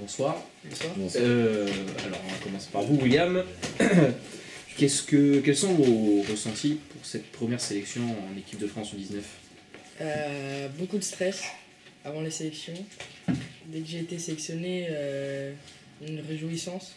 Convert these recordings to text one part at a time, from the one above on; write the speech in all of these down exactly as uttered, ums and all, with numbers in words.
bonsoir. Bonsoir. bonsoir. Euh, alors on va commencer par vous, William. Qu'est-ce que, quels sont vos ressentis pour cette première sélection en équipe de France U dix-neuf? euh, Beaucoup de stress avant les sélections. Dès que j'ai été sélectionné, euh, une réjouissance.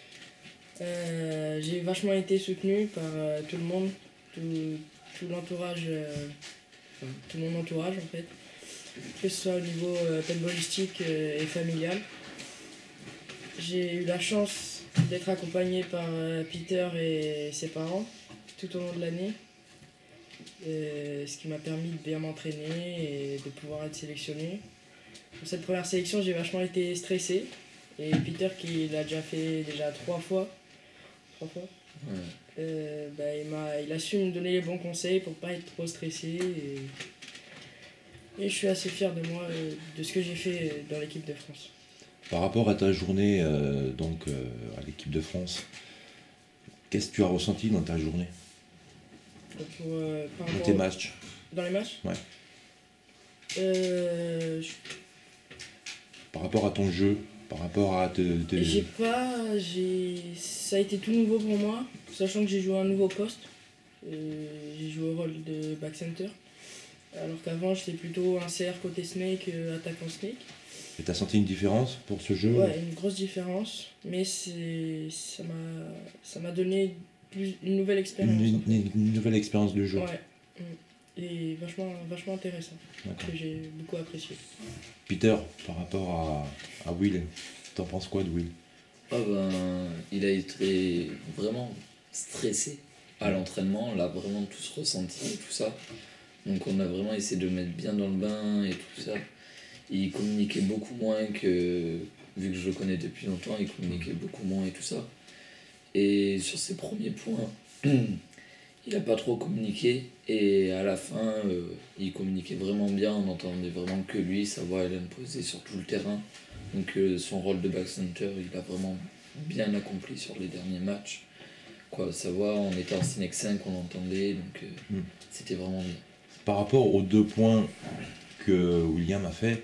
Euh, j'ai vachement été soutenu par euh, tout le monde, tout, tout l'entourage, euh, enfin, tout mon entourage en fait, que ce soit au niveau euh, paintballistique euh, et familial. J'ai eu la chance d'être accompagné par euh, Peter et ses parents tout au long de l'année, euh, ce qui m'a permis de bien m'entraîner et de pouvoir être sélectionné. Pour cette première sélection, j'ai vachement été stressé, et Peter, qui l'a déjà fait déjà trois fois, trois fois Ouais. euh, bah, il, m'a, il a su me donner les bons conseils pour pas être trop stressé, et, et je suis assez fier de moi, euh, de ce que j'ai fait dans l'équipe de France. Par rapport à ta journée euh, donc, euh, à l'équipe de France, qu'est-ce que tu as ressenti dans ta journée? Pour, euh, par Dans rapport tes au- matchs? Dans les matchs Ouais. euh, je- Par rapport à ton jeu, par rapport à te, te- J'ai pas. J'ai... Ça a été tout nouveau pour moi, sachant que j'ai joué un nouveau poste. Euh, j'ai joué au rôle de back center. Alors qu'avant, j'étais plutôt un C R côté Snake, euh, attaquant Snake. Et t'as senti une différence pour ce jeu? Ouais, une grosse différence, mais c'est, ça, m'a, ça m'a donné plus, une nouvelle expérience. Une, en fait. une- une nouvelle expérience de jeu. Ouais. Mm. Et vachement, vachement intéressant, D'accord. que j'ai beaucoup apprécié. Peter, par rapport à, à Will, t'en penses quoi de Will? Ah ben, il a été vraiment stressé à l'entraînement, on l'a vraiment tous ressenti et tout ça. Donc on a vraiment essayé de le mettre bien dans le bain et tout ça. Il communiquait beaucoup moins que, vu que je le connais depuis longtemps, il communiquait beaucoup moins et tout ça. Et sur ses premiers points, il n'a pas trop communiqué, et à la fin, euh, il communiquait vraiment bien, on entendait vraiment que lui, sa voix elle imposait sur tout le terrain. Donc euh, son rôle de back center, il a vraiment bien accompli sur les derniers matchs. Quoi, sa voix, on était en Snake cinq, on l'entendait, donc euh, Mm. c'était vraiment bien. Par rapport aux deux points que William a fait,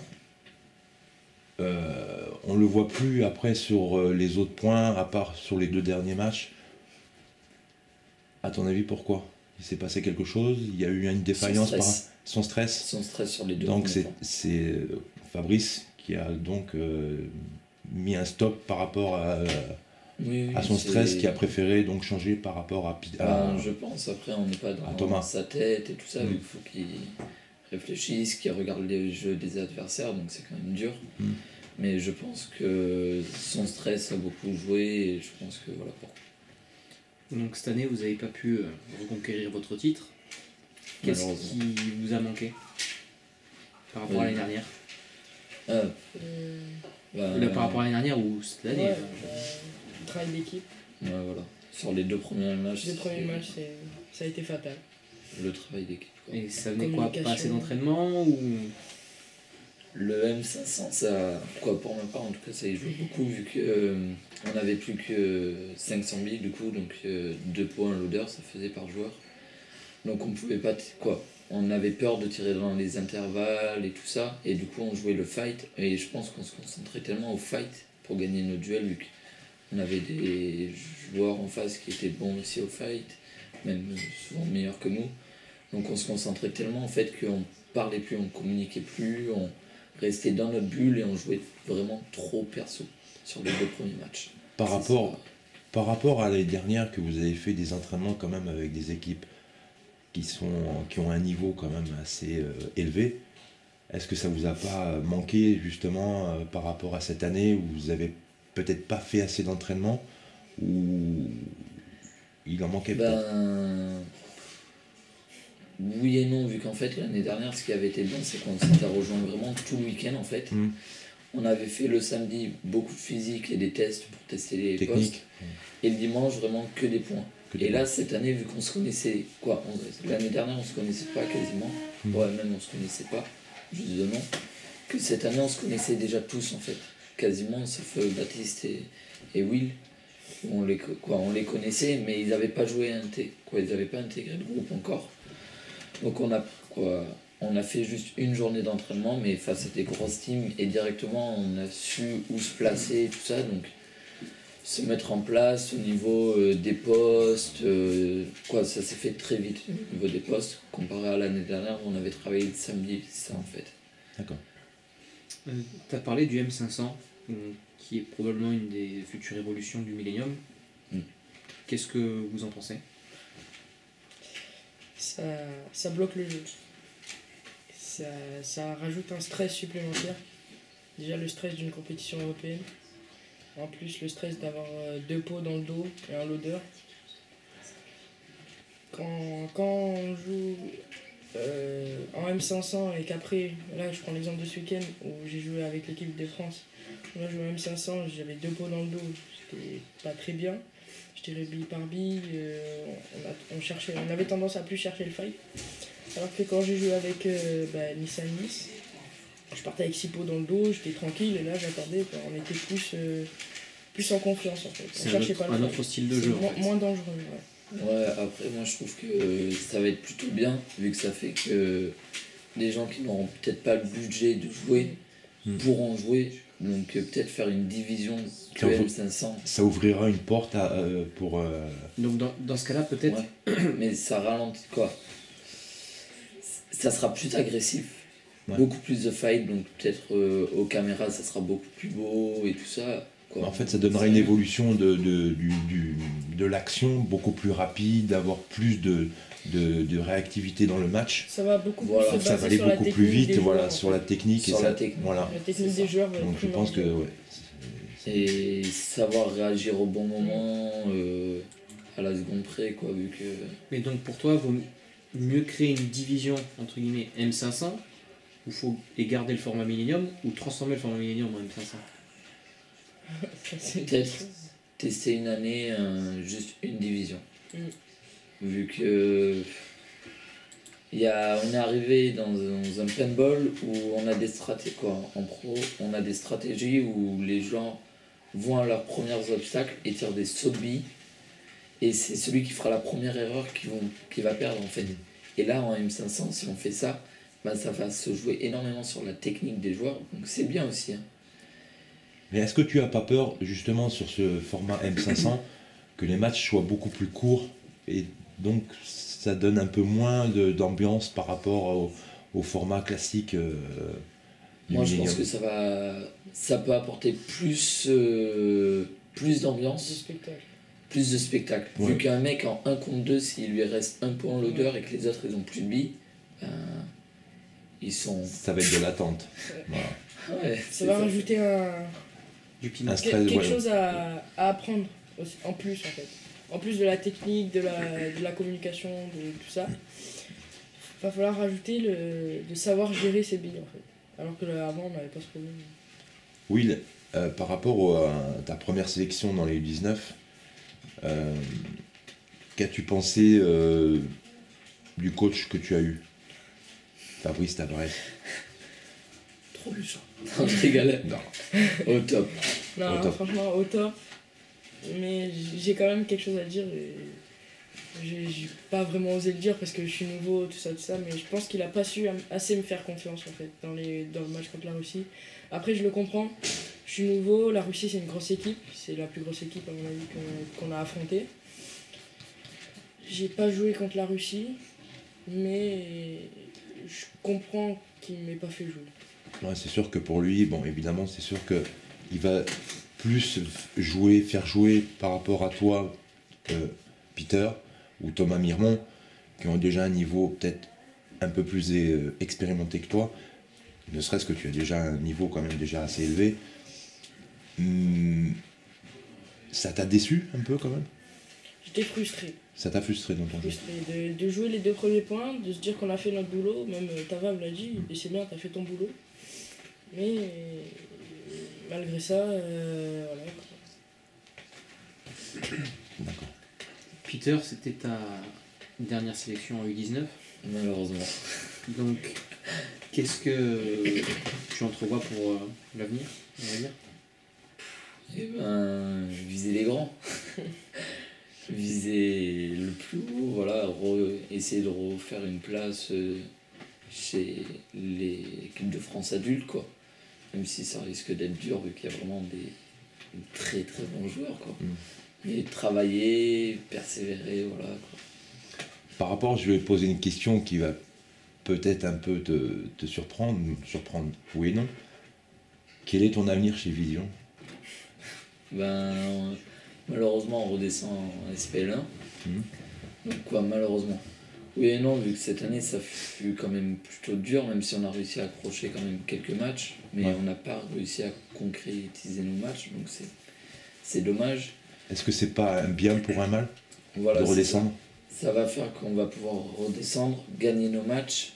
euh, on le voit plus après sur euh, les autres points, à part sur les deux derniers matchs. À ton avis, pourquoi? Il s'est passé quelque chose? Il y a eu une défaillance Son par stress. son stress? Son stress sur les deux Donc premiers c'est, points. c'est euh, Fabrice qui a donc euh, mis un stop par rapport à, Oui, oui, à son c'est- stress, qui a préféré donc changer par rapport à, Pi- à- Ben, je pense, après on n'est pas dans à Thomas. sa tête et tout ça, Mm. il faut qu'il réfléchisse, qu'il regarde les jeux des adversaires, donc c'est quand même dur. Mm. Mais je pense que son stress a beaucoup joué, et je pense que voilà pourquoi. Donc cette année, vous n'avez pas pu euh, reconquérir votre titre. Qu'est-ce Malheureusement. qui vous a manqué par rapport à Oui. l'année dernière? Ah, Euh, ben, Là, par rapport à l'année dernière ou cette année? ouais, enfin, euh, travail d'équipe. ouais, voilà. Sur les deux premiers matchs, Les premiers c'est matchs, c'est, ça a été fatal. le travail d'équipe. quoi. Et ça venait quoi? Pas assez Communication. d'entraînement ou... Le M cinq cents, ça, quoi, pour ma part en tout cas, ça y joue beaucoup, vu que euh, on n'avait plus que cinq cents billes du coup, donc euh, deux points loader ça faisait par joueur. Donc on pouvait pas, t- quoi, on avait peur de tirer dans les intervalles et tout ça, et du coup on jouait le fight, et je pense qu'on se concentrait tellement au fight pour gagner nos duels, vu qu'on avait des joueurs en face qui étaient bons aussi au fight, même souvent meilleurs que nous. Donc on se concentrait tellement en fait qu'on parlait plus, on communiquait plus, on restait dans notre bulle et on jouait vraiment trop perso sur les deux premiers matchs. par C'est rapport, ça. par rapport à l'année dernière, que vous avez fait des entraînements quand même avec des équipes qui, sont, qui ont un niveau quand même assez euh, élevé. Est-ce que ça vous a pas manqué justement euh, par rapport à cette année où vous avez peut-être pas fait assez d'entraînement, ou il en manquait peut-être? Ben. Oui et non, vu qu'en fait l'année dernière, ce qui avait été bien, c'est qu'on s'était rejoint vraiment tout le week-end en fait. Mm. On avait fait le samedi beaucoup de physique et des tests pour tester les Technique. postes. Et le dimanche, vraiment que des points. Que des Et là, cette année, vu qu'on se connaissait, quoi, on- l'année dernière, on se connaissait pas quasiment. Mm. Ouais, même on se connaissait pas, juste de nom. Que cette année, on se connaissait déjà tous en fait. Quasiment, sauf euh, Baptiste et, et Will. On les, co- quoi, on les connaissait, mais ils n'avaient pas joué inté- quoi, ils n'avaient pas intégré le groupe encore. Donc on a, quoi, on a fait juste une journée d'entraînement, mais face à des grosses teams, et directement on a su où se placer, tout ça, donc se mettre en place au niveau euh, des postes, euh, quoi, ça s'est fait très vite au niveau des postes, comparé à l'année dernière où on avait travaillé le samedi, c'est ça en fait. D'accord. Euh, tu as parlé du M cinq cents, euh, qui est probablement une des futures évolutions du Millennium. Mm. Qu'est-ce que vous en pensez? Ça, ça bloque le jeu. Ça, ça rajoute un stress supplémentaire. Déjà le stress d'une compétition européenne. En plus le stress d'avoir euh, deux pots dans le dos et un loader. Quand, quand on joue euh, en M cinq cents et qu'après, là je prends l'exemple de ce week-end où j'ai joué avec l'équipe de France. Moi je jouais en M cinq cents, j'avais deux pots dans le dos, c'était pas très bien. Je tirais bille par bille, euh, on, a, on, cherchait, on avait tendance à plus chercher le fight. Alors que quand j'ai joué avec euh, bah, Nissan Nice, je partais avec six pots dans le dos, j'étais tranquille et là j'attendais, quoi. On était plus, euh, plus en confiance en fait. On C'est un cherchait autre, pas le un fight. autre style de C'est jeu. En moins, fait. moins dangereux. Ouais. Ouais, après moi je trouve que euh, ça va être plutôt bien, vu que ça fait que les gens qui n'auront peut-être pas le budget de jouer Mm. pourront jouer, donc euh, peut-être faire une division que Ça M vaut- cinq cents. Ça ouvrira une porte à, euh, pour. euh, Donc dans, dans ce cas-là, peut-être, Ouais. Mais ça ralentit quoi. Ça sera plus agressif, Ouais. beaucoup plus de fight, donc peut-être euh, aux caméras ça sera beaucoup plus beau et tout ça. Quoi. En fait, ça donnera une évolution de, de, du, du- de l'action beaucoup plus rapide, d'avoir plus de, de, de réactivité dans le match. Ça va beaucoup Voilà, plus se Ça baser va aller sur la beaucoup technique plus vite, des voilà, joueurs, sur en la fait. technique. Sur et la ça, technique. Voilà. La technique C'est des ça. joueurs va être Donc je pense que primordiale. ouais, c'est- Et savoir réagir au bon moment, euh, à la seconde près, quoi, vu que. mais donc pour toi, vaut mieux créer une division entre guillemets M cinq cents, ou faut et garder le format Millennium, ou transformer le format Millennium en M cinq cents. Ça, c'est Peut-être. quelque chose. Tester une année, euh, juste une division. Mm. Vu que. Il y a, on est arrivé dans, dans un paintball où on a des stratégies, quoi, en pro, on a des stratégies où les gens vont à leurs premiers obstacles et tirent des sauts de billes. Et c'est celui qui fera la première erreur qui, vont, qui va perdre en fait. Et là en M cinq cents, si on fait ça, bah, ça va se jouer énormément sur la technique des joueurs. Donc c'est bien aussi. Hein. Mais est-ce que tu as pas peur, justement, sur ce format M cinq cents, que les matchs soient beaucoup plus courts et donc ça donne un peu moins de- d'ambiance par rapport au, au format classique euh, du Moi je pense Millennium? que ça va, ça peut apporter plus, euh, plus Ce d'ambiance, spectacle. plus de spectacle. Ouais. Vu qu'un mec en un contre deux, s'il lui reste un point en loader et que les autres ils ont plus de billes, ben, ils sont. Ça va être de l'attente. Voilà. Ouais, Ça c'est va ça. rajouter un, Du piment. Un que- stress, quelque ouais. chose à, à apprendre aussi, en plus en fait. En plus de la technique, de la, de la communication, de tout ça. Il va falloir rajouter le, de savoir gérer ses billes en fait. Alors que là, avant on n'avait pas ce problème. Will, euh, par rapport au- à ta première sélection dans les U dix-neuf, euh, qu'as-tu pensé euh, du coach que tu as eu, Fabrice Tavares? Trop méchant. Non, je rigole. Non. Au top. Non, Au top. franchement, au top. Mais j'ai quand même quelque chose à dire. Et j'ai j'ai pas vraiment osé le dire parce que je suis nouveau, tout ça, tout ça. Mais je pense qu'il a pas su am- assez me faire confiance en fait dans, les, dans le match contre la Russie. Après, je le comprends. Je suis nouveau. La Russie, c'est une grosse équipe. C'est la plus grosse équipe, à mon avis, qu'on qu'on a affrontée. J'ai pas joué contre la Russie. Mais je comprends qu'il m'ait pas fait jouer. Ouais, c'est sûr que pour lui, bon, évidemment, c'est sûr que il va plus jouer, faire jouer par rapport à toi, euh, Peter ou Thomas Mirmont, qui ont déjà un niveau peut-être un peu plus euh, expérimenté que toi, ne serait-ce que tu as déjà un niveau quand même déjà assez élevé. Hum, ça t'a déçu un peu quand même? J'étais frustré. Ça t'a frustré dans ton jeu? frustré de, de jouer les deux premiers points, de se dire qu'on a fait notre boulot, même euh, Tava me l'a dit, et c'est bien, t'as fait ton boulot. Mais euh, malgré ça, euh, voilà. D'accord. Peter, c'était ta dernière sélection en U dix-neuf. Malheureusement. Donc, qu'est-ce que tu entrevois pour euh, l'avenir, on va dire? Eh ben, viser les grands. Viser le plus haut, voilà, re- essayer de refaire une place euh, chez l'équipe de France adulte, quoi. Même si ça risque d'être dur, vu qu'il y a vraiment des très très bons joueurs, quoi. Mm. Mais travailler, persévérer, voilà, quoi. Par rapport, je vais poser une question qui va peut-être un peu te, te surprendre, surprendre, oui et non. Quel est ton avenir chez Vision? Ben, malheureusement, on redescend en S P L un. Mhm. Donc quoi, malheureusement. Oui et non, vu que cette année, ça fut quand même plutôt dur, même si on a réussi à accrocher quand même quelques matchs, mais Ouais. on n'a pas réussi à concrétiser nos matchs, donc c'est, c'est dommage. Est-ce que c'est pas un bien pour un mal Voilà, de c'est redescendre? Ça. Ça va faire qu'on va pouvoir redescendre, gagner nos matchs,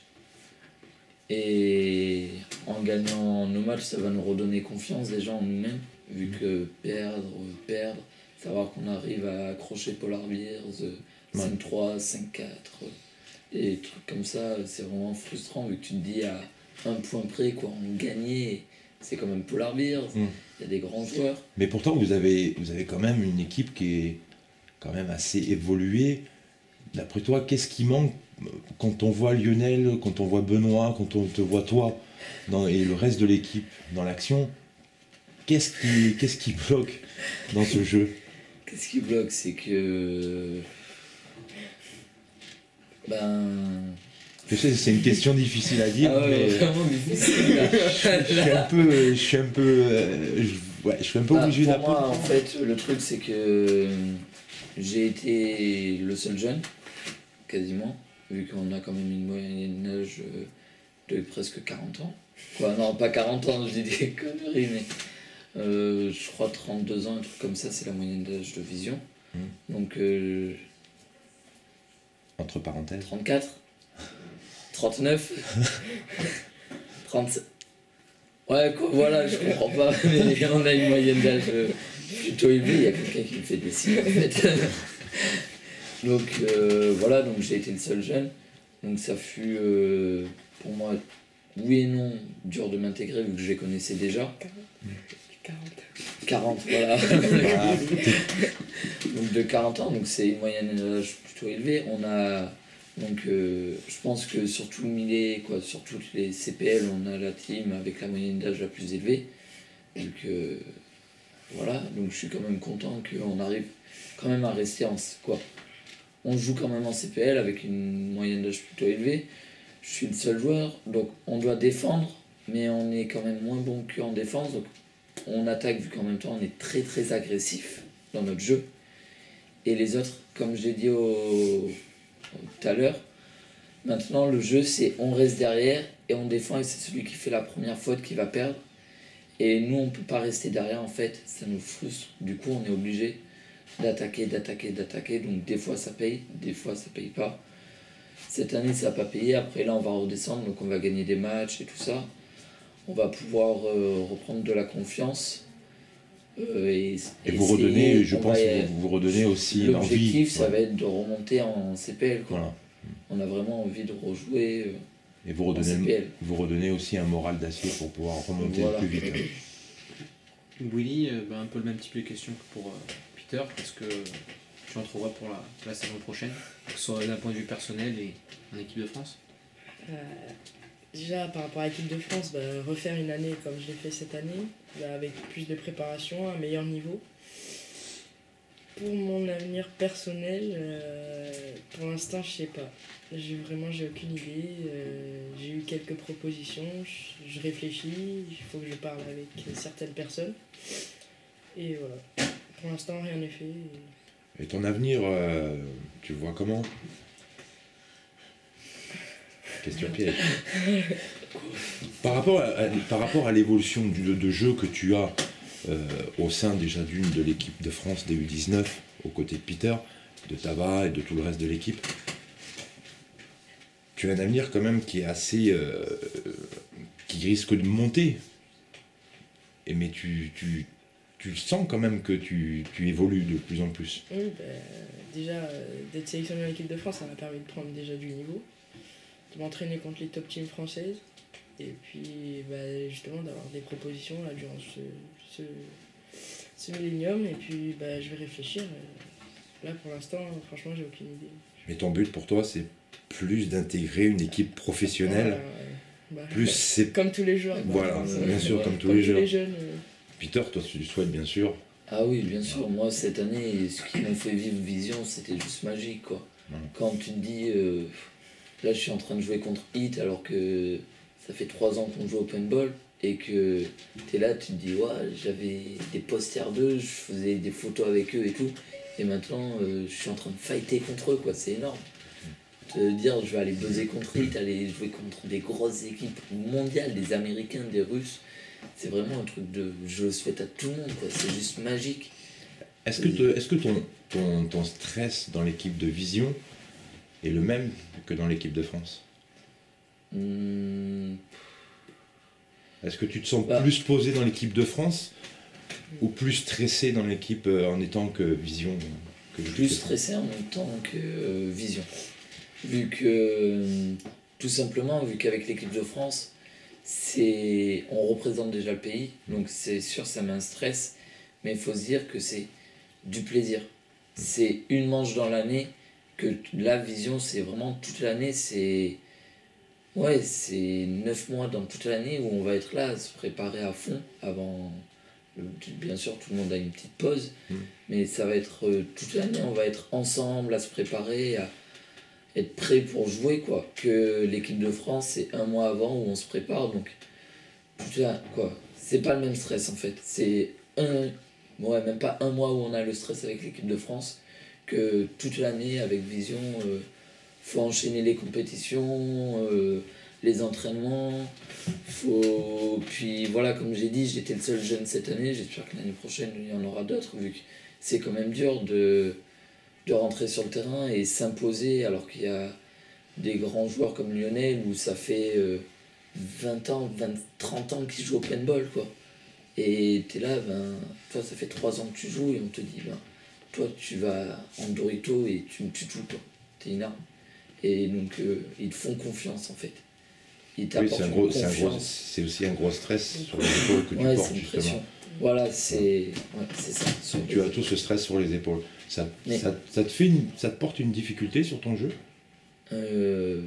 et en gagnant nos matchs, ça va nous redonner confiance déjà en nous-mêmes, vu que perdre, perdre, savoir qu'on arrive à accrocher Polar Bears, Ouais. cinq trois, cinq quatre, et des trucs comme ça, c'est vraiment frustrant, vu que tu te dis à un point près, quoi, on gagnait, c'est quand même Polar Bears, il Mm. y a des grands joueurs. Mais pourtant, vous avez, vous avez quand même une équipe qui est quand même assez évoluée. D'après toi, qu'est-ce qui manque quand on voit Lionel, quand on voit Benoît, quand on te voit toi dans, et le reste de l'équipe dans l'action? Qu'est-ce qui, qu'est-ce qui bloque dans ce jeu? Qu'est-ce qui bloque, c'est que... Ben... Je sais, c'est une question difficile à dire, Ah ouais, mais vraiment difficile, là. je suis un peu, je suis un peu, euh, je, ouais, je suis un peu Ah, obligé pour d'apprendre. moi, en fait, le truc, c'est que j'ai été le seul jeune, quasiment, vu qu'on a quand même une moyenne d'âge de presque quarante ans. Quoi, non, pas quarante ans, je dis des conneries, mais euh, je crois trente-deux ans, un truc comme ça, c'est la moyenne d'âge de Vision. Mm. Donc, euh, Entre parenthèses. trente-quatre, trente-neuf, trente-sept. Ouais, quoi, voilà, je comprends pas, mais on a une moyenne d'âge euh, plutôt élevée, il y a quelqu'un qui me fait des signes en fait. Donc euh, voilà, donc j'ai été le seul jeune, donc ça fut euh, pour moi, oui et non, dur de m'intégrer vu que je les connaissais déjà. quarante. quarante, voilà. Voilà. Donc de quarante ans, donc c'est une moyenne d'âge plutôt élevée. On a donc euh, je pense que sur tout le millet, quoi, sur toutes les C P L, on a la team avec la moyenne d'âge la plus élevée. Donc euh, voilà, donc je suis quand même content qu'on arrive quand même à rester en quoi. On joue quand même en C P L avec une moyenne d'âge plutôt élevée. Je suis le seul joueur, donc on doit défendre, mais on est quand même moins bon qu'en défense. Donc on attaque vu qu'en même temps on est très très agressif dans notre jeu. Et les autres, comme j'ai dit au, tout à l'heure, maintenant le jeu c'est on reste derrière et on défend et c'est celui qui fait la première faute qui va perdre. Et nous on peut pas rester derrière en fait, ça nous frustre. Du coup on est obligé d'attaquer, d'attaquer, d'attaquer. Donc des fois ça paye, des fois ça paye pas. Cette année ça n'a pas payé, après là on va redescendre, donc on va gagner des matchs et tout ça. On va pouvoir euh, reprendre de la confiance. Euh, et, Et vous essayer, redonnez, je on pense, va- que vous, vous redonnez aussi l'envie. L'objectif ça Ouais. va être de remonter en C P L, quoi. Voilà. On a vraiment envie de rejouer Et vous euh, en C P redonnez, L. vous redonnez aussi un moral d'acier pour pouvoir remonter Voilà. le plus vite. Willy, euh, ben, un peu le même type de question que pour euh, Peter, parce que tu en trouveras pour la, la saison prochaine, que ce soit d'un point de vue personnel et en équipe de France. Euh, déjà, par rapport à l'équipe de France, bah, refaire une année comme je l'ai fait cette année, bah, avec plus de préparation, un meilleur niveau. Pour mon avenir personnel, euh, pour l'instant, je sais pas. J'ai vraiment, j'ai aucune idée. Euh, j'ai eu quelques propositions, je, je réfléchis, il faut que je parle avec certaines personnes. Et voilà. Pour l'instant, rien n'est fait. et- Et ton avenir, euh, tu le vois comment? Question piège. Par rapport à, à- par rapport à l'évolution du- de jeu que tu as euh, au sein déjà d'une de l'équipe de France des U dix-neuf, aux côtés de Peter, de Tava et de tout le reste de l'équipe, tu as un avenir quand même qui est assez... euh, qui risque de monter. Et mais tu, tu, tu sens quand même que tu, tu évolues de plus en plus. Oui, bah, déjà, euh, d'être sélectionné en équipe de France, ça m'a permis de prendre déjà du niveau, de m'entraîner contre les top teams françaises, et puis bah, justement d'avoir des propositions là, durant ce, ce, ce millénium, et puis bah, je vais réfléchir. euh, Là, pour l'instant, franchement, j'ai aucune idée. Mais ton but pour toi, c'est plus d'intégrer une équipe professionnelle. Voilà, ouais. Bah, Plus c'est. comme tous les joueurs. quoi. Voilà, Enfin, bien sûr, ouais. comme tous Comme les tous jeux. les jeunes. euh, Peter, toi, tu souhaites bien sûr. Ah oui, bien sûr. Moi, cette année, ce qui m'ont fait vivre Vision, c'était juste magique, quoi. Ouais. Quand tu te dis, euh, là, je suis en train de jouer contre Hit, alors que ça fait trois ans qu'on joue au paintball, et que tu es là, tu te dis, ouais, j'avais des posters d'eux, je faisais des photos avec eux et tout, et maintenant, euh, je suis en train de fighter contre eux, quoi. C'est énorme. Te dire, je vais aller buzzer contre Hit, aller jouer contre des grosses équipes mondiales, des Américains, des Russes. C'est vraiment un truc de. Je le souhaite à tout le monde, quoi. C'est juste magique. Est-ce que, te- est-ce que ton, ton, ton stress dans l'équipe de Vision est le même que dans l'équipe de France? Hum, Est-ce que tu te sens Bah. plus posé dans l'équipe de France ou plus stressé dans l'équipe euh, en étant que Vision que plus que- stressé en même temps que euh, Vision. Vu que, euh, tout simplement, vu qu'avec l'équipe de France, c'est on représente déjà le pays, donc c'est sûr, ça met un stress, mais il faut se dire que c'est du plaisir. C'est une manche dans l'année, que la Vision, c'est vraiment toute l'année, c'est. Ouais, c'est neuf mois dans toute l'année où on va être là à se préparer à fond avant. euh, Bien sûr, tout le monde a une petite pause, Mm. mais ça va être euh, toute l'année, on va être ensemble à se préparer, à être prêt pour jouer, quoi. Que l'équipe de France, c'est un mois avant où on se prépare, donc toute la- quoi. C'est pas le même stress en fait. C'est un, ouais, même pas un mois où on a le stress avec l'équipe de France, que toute l'année avec Vision. euh, faut enchaîner les compétitions, euh, les entraînements, faut. Puis voilà, comme j'ai dit, j'étais le seul jeune cette année, j'espère que l'année prochaine il y en aura d'autres, vu que c'est quand même dur de, de rentrer sur le terrain et s'imposer alors qu'il y a des grands joueurs comme Lionel où ça fait euh, vingt ans, vingt, trente ans qu'ils jouent au paintball, quoi. Et t'es là, ben, toi ça fait trois ans que tu joues et on te dit, ben, toi tu vas en Dorito et tu me tues tout, quoi. T'es une arme. Et donc euh, ils te font confiance en fait. Ils Oui, t'apportent c'est un une gros, c'est un gros, confiance. c'est aussi un gros stress sur les épaules que tu Ouais, portes c'est une justement. pression. Voilà, c'est ouais, c'est ça. sur Tu les- as tout ce stress sur les épaules. Ça, Mais- ça, ça te fait une, ça te porte une difficulté sur ton jeu? Euh,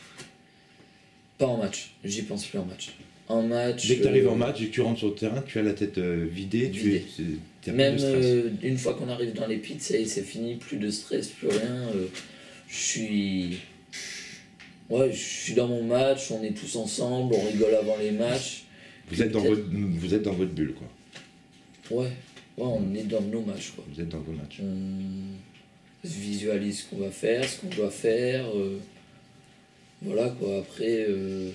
Pas en match, j'y pense plus en match. En match. Dès que tu arrives euh, en match et que tu rentres sur le terrain, tu as la tête euh, vidée, tu Vidée. es, c'est- t'as plus Même de stress. euh, une fois qu'on arrive dans les pits, ça y est, c'est fini, plus de stress, plus rien. euh, Je suis. Ouais, je suis dans mon match, on est tous ensemble, on rigole avant les matchs. Vous êtes, dans peut-être- votre, vous êtes dans votre bulle, quoi. Ouais, ouais, on est dans nos matchs, quoi. Vous êtes dans vos matchs. On se visualise ce qu'on va faire, ce qu'on doit faire. euh, Voilà quoi, après. euh,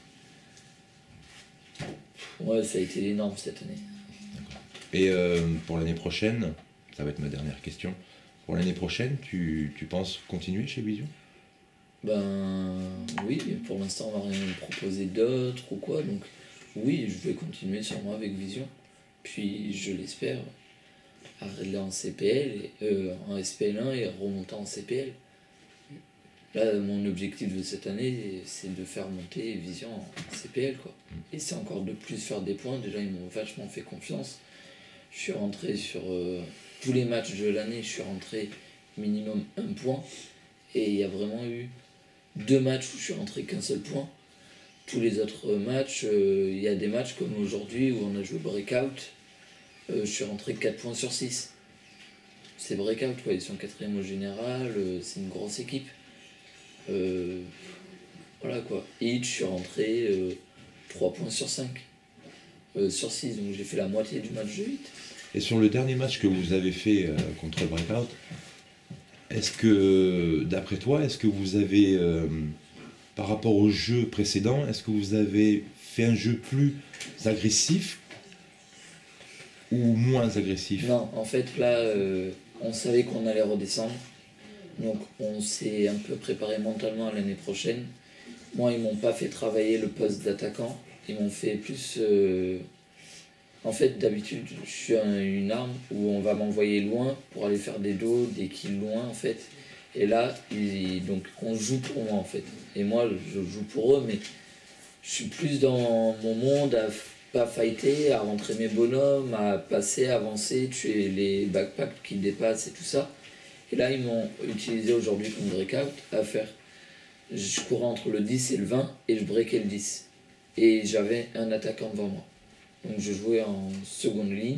Ouais, ça a été énorme cette année. Et euh, pour l'année prochaine, ça va être ma dernière question. Pour l'année prochaine, tu, tu penses continuer chez Vision? Ben oui, mais pour l'instant on va rien me proposer d'autre ou quoi, donc oui, je vais continuer sûrement avec Vision. Puis je l'espère, aller en C P L, et- euh, en S P L un et remonter en C P L. Là, mon objectif de cette année, c'est de faire monter Vision en C P L, quoi. Et c'est encore de plus faire des points. Déjà, ils m'ont vachement fait confiance. Je suis rentré sur euh, tous les matchs de l'année, je suis rentré minimum un point. Et il y a vraiment eu deux matchs où je suis rentré qu'un seul point. Tous les autres matchs, euh, il y a des matchs comme aujourd'hui où on a joué Breakout. Euh, je suis rentré quatre points sur six. C'est Breakout, quoi. Ils sont quatrième au général, euh, c'est une grosse équipe. Euh, voilà quoi. Hit, je suis rentré euh, trois points sur cinq. Euh, sur six, donc j'ai fait la moitié du match de huit. Et sur le dernier match que vous avez fait euh, contre Breakout, est-ce que, d'après toi, est-ce que vous avez, euh, par rapport au jeu précédent, est-ce que vous avez fait un jeu plus agressif ou moins agressif? Non, en fait là, euh, on savait qu'on allait redescendre. Donc on s'est un peu préparé mentalement à l'année prochaine. Moi, ils m'ont pas fait travailler le poste d'attaquant. Ils m'ont fait plus... euh, En fait, d'habitude, je suis un- une arme où on va m'envoyer loin pour aller faire des dos, des kills loin, en fait. Et là, ils- donc, on joue pour moi, en fait. Et moi, je joue pour eux, mais je suis plus dans mon monde à f- pas fighter, à rentrer mes bonhommes, à passer, avancer, tuer les backpacks qui dépassent et tout ça. Et là, ils m'ont utilisé aujourd'hui comme breakout à faire. Je courais entre le dix et le vingt et je breakais le dix. Et j'avais un attaquant devant moi. Donc je jouais en seconde ligne.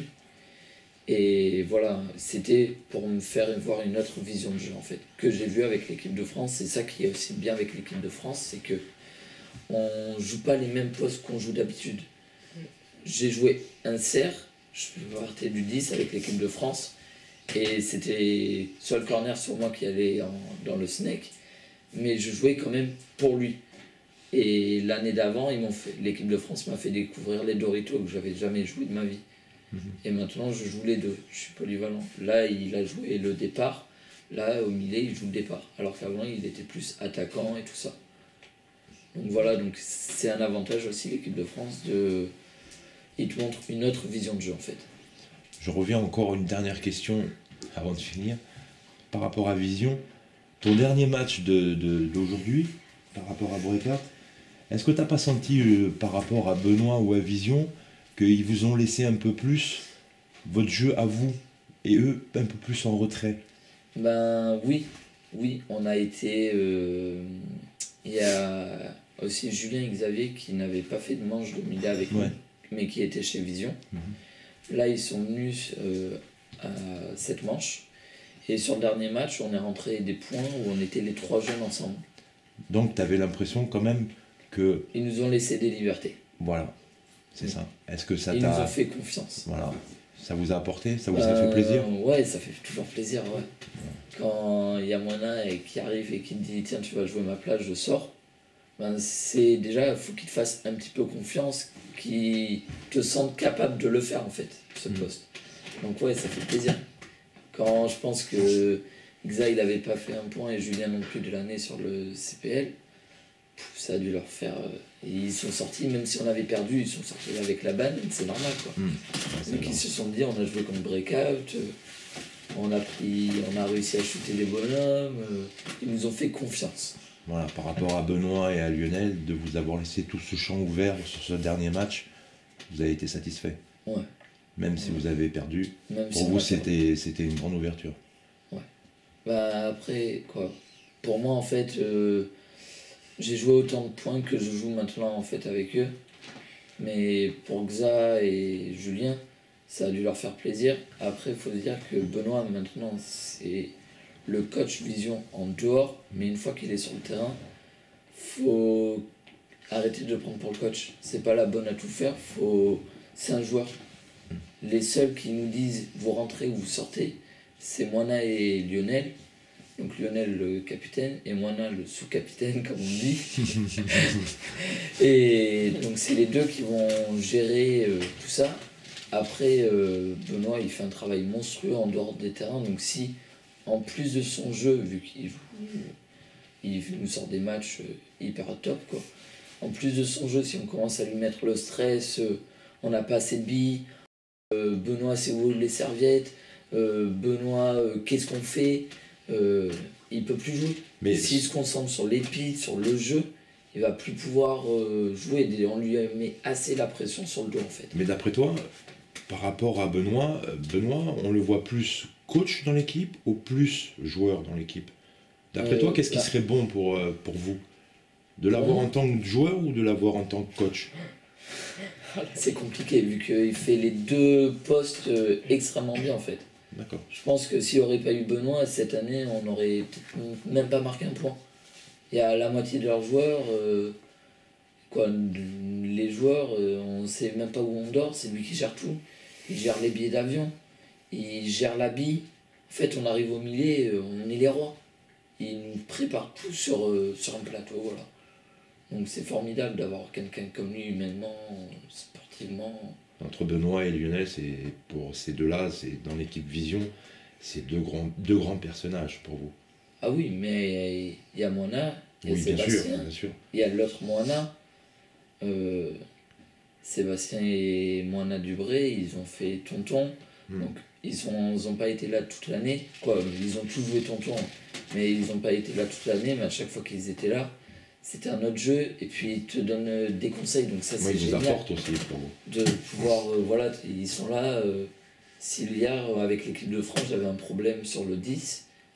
Et voilà, c'était pour me faire voir une autre vision de jeu en fait, que j'ai vu avec l'équipe de France. C'est ça qui est aussi bien avec l'équipe de France, c'est que on joue pas les mêmes postes qu'on joue d'habitude. J'ai joué un cerf, je partais du dix avec l'équipe de France, et c'était soit le corner, soit moi qui allais en- dans le snake, mais je jouais quand même pour lui. Et l'année d'avant, ils m'ont fait, l'équipe de France m'a fait découvrir les Doritos que j'avais jamais joué de ma vie. Et maintenant, je joue les deux. Je suis polyvalent. Là, il a joué le départ. Là, au milieu, il joue le départ. Alors qu'avant, il était plus attaquant et tout ça. Donc voilà, donc c'est un avantage aussi, l'équipe de France. De... Il te montre une autre vision de jeu, en fait. Je reviens encore à une dernière question avant de finir. Par rapport à Vision, ton dernier match de, de- d'aujourd'hui, par rapport à Breakout, est-ce que tu n'as pas senti euh, par rapport à Benoît ou à Vision qu'ils vous ont laissé un peu plus votre jeu à vous et eux un peu plus en retrait? Ben oui, oui, on a été... euh, Il y a aussi Julien et Xavier qui n'avaient pas fait de manche de milieu avec Ouais. nous, mais qui étaient chez Vision. Mhm. Là, ils sont venus euh, à cette manche. Et sur le dernier match, on est rentré des points où on était les trois jeunes ensemble. Donc tu avais l'impression quand même que... Ils nous ont laissé des libertés. Voilà, c'est ça. Est-ce que ça Ils nous ont t'a... fait confiance. Voilà. Ça vous a apporté? Ça vous a Euh, fait plaisir? Ouais, ça fait toujours plaisir, ouais. Quand il y a Moina et qui arrive et qui te dit tiens, tu vas jouer ma place, je sors. Ben c'est déjà, il faut qu'il te fasse un petit peu confiance, qu'il te sente capable de le faire en fait, ce Mm. poste. Donc ouais, ça fait plaisir. Quand je pense que Xa il n'avait pas fait un point et Julien non plus de l'année sur le C P L, pff, ça a dû leur faire. euh, et ils sont sortis, même si on avait perdu, ils sont sortis avec la banne, c'est normal quoi. Hmm. Ouais, c'est Donc vrai. ils se sont dit, on a joué comme breakout, euh, on a pris, on a réussi à shooter les bonhommes, euh, ils nous ont fait confiance. Voilà, par rapport à Benoît et à Lionel, de vous avoir laissé tout ce champ ouvert sur ce dernier match, vous avez été satisfait. Ouais. Même si vous avez perdu, Même pour si on vous a perdu. c'était c'était une grande ouverture. Bah après, quoi. Pour moi, en fait, euh, j'ai joué autant de points que je joue maintenant, en fait, avec eux. Mais pour Xa et Julien, ça a dû leur faire plaisir. Après, il faut se dire que Benoît, maintenant, c'est le coach vision en dehors. Mais une fois qu'il est sur le terrain, faut arrêter de le prendre pour le coach. C'est pas la bonne à tout faire. Faut... C'est un joueur. Les seuls qui nous disent vous rentrez ou vous sortez, c'est Moina et Lionel. Donc Lionel le capitaine et Moina le sous-capitaine comme on dit. Et donc c'est les deux qui vont gérer euh, tout ça. Après euh, Benoît il fait un travail monstrueux en dehors des terrains. Donc si en plus de son jeu, vu qu'il joue, il nous sort des matchs euh, hyper top quoi. En plus de son jeu, si on commence à lui mettre le stress, euh, on n'a pas assez de billes, euh, Benoît c'est où les serviettes, euh, Benoît euh, qu'est-ce qu'on fait, euh, il peut plus jouer. Mais S'il se concentre sur l'épide, sur le jeu, il va plus pouvoir euh, jouer. On lui met assez la pression sur le dos en fait. Mais d'après toi, par rapport à Benoît, euh, Benoît, on le voit plus coach dans l'équipe ou plus joueur dans l'équipe? D'après Euh, toi, qu'est-ce qui bah- serait bon pour, euh, pour vous? De l'avoir Ouais. en tant que joueur ou de l'avoir en tant que coach? C'est compliqué vu qu'il fait les deux postes euh, extrêmement bien en fait. D'accord. Je pense que s'il n'y aurait pas eu Benoît cette année, on n'aurait peut-être même pas marqué un point. Il y a la moitié de leurs joueurs, euh, quoi, les joueurs, euh, on ne sait même pas où on dort, c'est lui qui gère tout. Il gère les billets d'avion, il gère l'habit. En fait, on arrive au milieu, euh, on est les rois. Il nous prépare tout sur, euh, sur un plateau, voilà. Donc c'est formidable d'avoir quelqu'un comme lui, humainement, sportivement. Entre Benoît et Lionel, c'est pour ces deux-là, c'est dans l'équipe Vision, c'est deux grands, deux grands personnages pour vous. Ah oui, mais il y a Moina, il y a Oui, bien sûr, Sébastien. bien sûr. Il y a l'autre Moina, euh, Sébastien et Moina Dubré, ils ont fait tonton. Hmm. Donc ils n'ont ils ont pas été là toute l'année. Quoi, ils ont tous joué tonton, mais ils n'ont pas été là toute l'année. Mais à chaque fois qu'ils étaient là, c'était un autre jeu. Et puis ils te donnent euh, des conseils. Donc ça, Moi, c'est ils vous génial apportent aussi pour vous. de pouvoir. euh, voilà, ils sont là. Euh, si hier, euh, avec l'équipe de France, j'avais un problème sur le dix,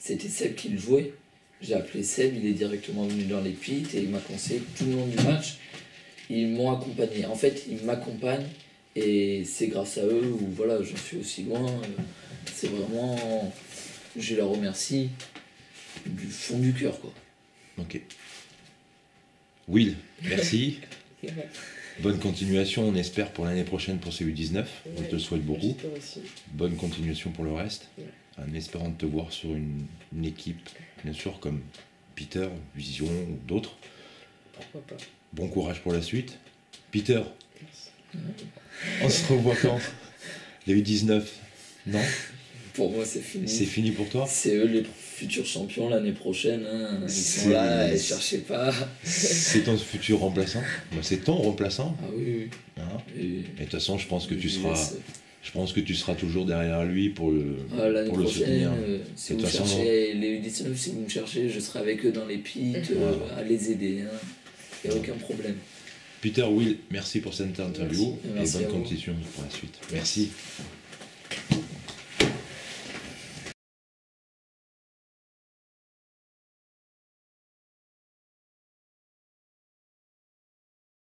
c'était Seb qui le jouait. J'ai appelé Seb, il est directement venu dans les pits et il m'a conseillé tout le long du match. Ils m'ont accompagné. En fait, ils m'accompagnent et c'est grâce à eux où voilà, j'en suis aussi loin. C'est vraiment... Je les remercie du fond du cœur, quoi. Ok. Will, merci. Bonne continuation, on espère pour l'année prochaine pour ces U dix-neuf. On Ouais, te le souhaite beaucoup. j'espère aussi. Bonne continuation pour le reste. Ouais. En espérant de te voir sur une, une équipe, bien sûr, comme Peter, Vision ou d'autres. Pourquoi pas. Bon courage pour la suite. Peter, Merci. on se revoit quand? Les U dix-neuf? Non? Pour moi, c'est fini. C'est fini pour toi? C'est eux les futurs champions l'année prochaine. Hein. Ils C'est- sont là, et cherchez pas. C'est ton futur remplaçant? Bah, c'est ton remplaçant. Ah oui, oui. Hein, Et- et de toute façon, je pense que tu je seras, laisse- je pense que tu seras toujours derrière lui pour le, Ah, l'année pour le prochaine, soutenir. euh, si De vous toute façon, cherchez les U dix-neuf, si vous me cherchez, je serai avec eux dans les pits, euh, à les aider. Il n'y a aucun problème. Peter, Will, merci pour cette interview Merci. Merci et à bonne vous. continuation pour la suite. Merci.